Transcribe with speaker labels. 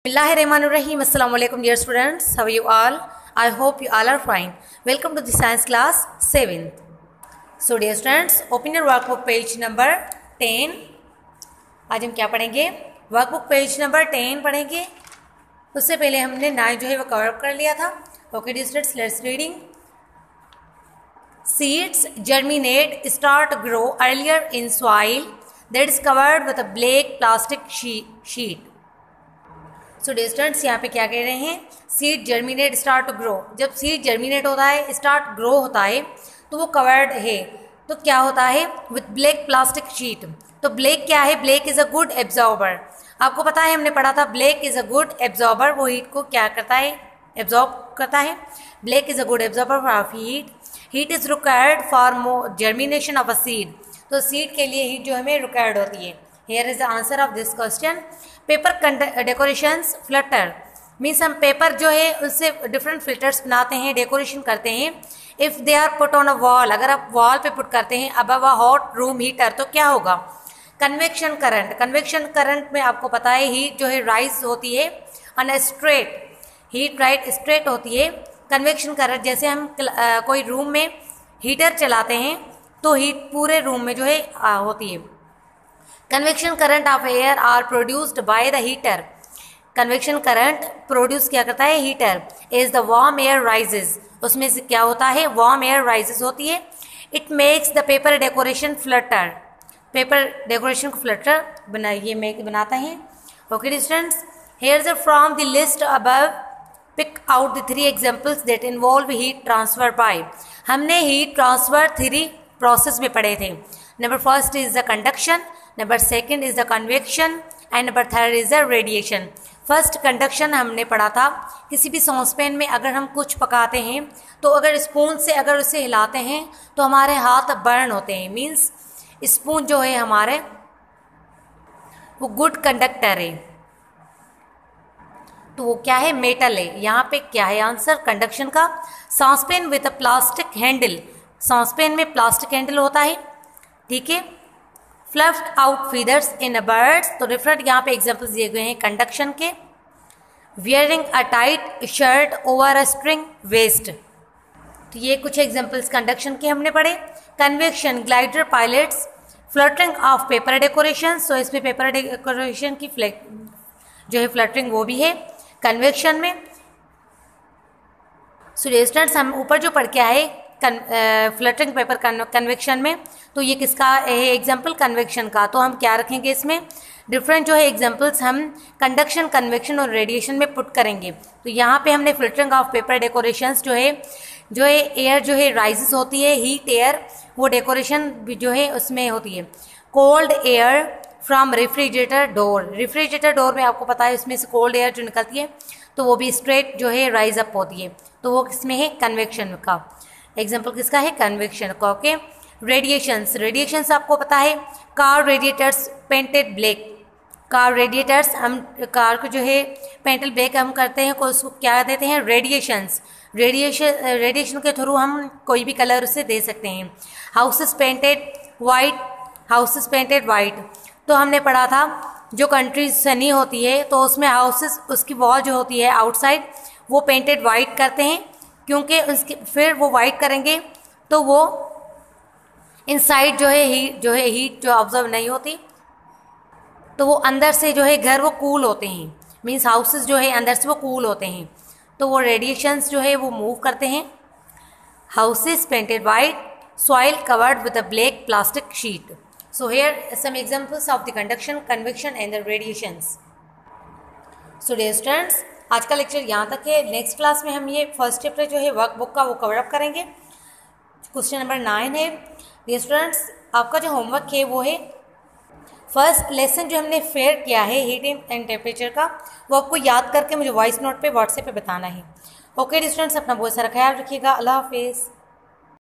Speaker 1: Bismillahirrahmanirrahim. Assalamu alaikum dear students. How are you all? I hope you all are fine. Welcome to the science class 7th. So dear students, open your workbook page number 10. आज हम क्या पढ़ेंगे? Workbook page number 10 पढ़ेंगे. उससे पहले हमने 9 जो है वो कवर कर लिया था. Okay dear students, let's reading. Seeds germinate, start grow earlier in soil that is covered with a black plastic sheet. So distance यहाँ पे क्या कह रहे हैं? Seed germinate start to grow. जब सीड जर्मिनेट होता है, स्टार्ट ग्रो होता है, तो वो कवर्ड है. तो क्या होता है? With black plastic sheet. तो ब्लैक क्या है? Black is a good absorber. आपको पता है, हमने पढ़ा था black is a good absorber. वो हीट को क्या करता है? एब्जॉर्ब करता है. Black is a good absorber of heat. Heat is required for germination of a seed. तो सीड के लिए हीट जो हमें रिक्वायर्ड होती है. Here is the answer of this question. Paper decorations flutter means हम पेपर जो है उससे डिफरेंट फिल्टर्स बनाते हैं, डेकोरेशन करते हैं. If they are put on a wall, अगर आप वॉल पे पुट करते हैं above a hot room heater, तो क्या होगा? Convection current. कन्वेक्शन करंट में आपको पता है हीट जो है राइज होती है on straight. Heat right straight होती है. कन्वेक्शन करंट जैसे हम कोई रूम में हीटर चलाते हैं तो हीट पूरे रूम में जो है होती है. Convection current of air are produced by the heater. Convection current produce क्या करता है? Heater. As the warm air rises, उसमें से क्या होता है? वार्म एयर राइजेज होती है. It makes the paper decoration flutter. Paper decoration को फ्लटर बनाता है. Okay students, here is from the list above pick out the 3 examples that involve heat transfer by. हमने हीट ट्रांसफर 3 प्रोसेस में पढ़े थे. Number first is the conduction, number second is the convection and number third is the radiation. First conduction हमने पढ़ा था. किसी भी saucepan में अगर हम कुछ पकाते हैं तो अगर स्पून से अगर उसे हिलाते हैं तो हमारे हाथ बर्न होते हैं. मीन्स स्पून जो है हमारे वो गुड कंडक्टर है. तो वो क्या है? मेटल है. यहाँ पे क्या है आंसर कंडक्शन का? Saucepan with a plastic handle. Saucepan में प्लास्टिक हैंडल होता है. ठीक है. Fluffed out feathers in a birds. तो डिफरेंट यहाँ पे एग्जांपल्स दिए गए हैं कंडक्शन के. Wearing a tight shirt over a string vest. तो ये कुछ एग्जांपल्स कंडक्शन के हमने पढ़े. Convection glider pilots. Fluttering of paper decoration. So इसमें पेपर डेकोरेशन की जो है फ्लटरिंग वो भी है कन्वेक्शन में. सो स्टूडेंट्स, हम ऊपर जो पढ़ के आए फ्लटरिंग पेपर कन्वेक्शन में, तो ये किसका है एग्जाम्पल? कन्वेक्शन का. तो हम क्या रखेंगे इसमें? डिफरेंट जो है एग्जाम्पल्स हम कंडक्शन, कन्वेक्शन और रेडिएशन में पुट करेंगे. तो यहाँ पे हमने फ्लटरिंग ऑफ पेपर डेकोरेशंस जो है एयर जो है राइजेस होती है, हीट एयर, वो डेकोरेशन जो है उसमें होती है. Cold air from refrigerator door. Refrigerator door में आपको पता है उसमें से कोल्ड एयर जो निकलती है तो वो भी स्ट्रेट जो है राइज अप होती है. तो वो किसमें है? कन्वेक्शन का. एग्जाम्पल किसका है? कन्वेक्शन का. ओके. रेडिएशंस. रेडिएशंस आपको पता है car radiators painted black. Car radiators, हम कार को जो है पेंटेड ब्लैक हम करते हैं, को उसको क्या देते हैं? रेडिएशंस. रेडिएशन के थ्रू हम कोई भी कलर उसे दे सकते हैं. Houses painted white. Houses painted white. तो हमने पढ़ा था जो कंट्री सनी होती है तो उसमें हाउसेस, उसकी वॉल जो होती है आउटसाइड, वो पेंटेड वाइट करते हैं. क्योंकि उसके फिर वो वाइट करेंगे तो वो इनसाइड जो है हीट जो ऑब्जर्व नहीं होती, तो वो अंदर से जो है घर वो कूल होते हैं. मीन्स हाउसेस जो है अंदर से वो कूल होते हैं. तो वो रेडिएशंस जो है वो मूव करते हैं. Houses painted white. Soil covered with a black plastic sheet. So here some examples of the conduction, convection and the radiations. So dear students, आज का लेक्चर यहाँ तक है. नेक्स्ट क्लास में हम ये फर्स्ट चैप्टर जो है वर्कबुक का वो कवर अप करेंगे. क्वेश्चन नंबर 9 है. डियर स्टूडेंट्स, आपका जो होमवर्क है वो है फर्स्ट लेसन जो हमने फेयर किया है हीट एंड टेम्परेचर का, वो आपको याद करके मुझे वॉइस नोट पे व्हाट्सएप पे बताना है. ओके डियर स्टूडेंट्स, अपना बहुत सारा ख्याल रखिएगा. अल्लाह हाफिज़.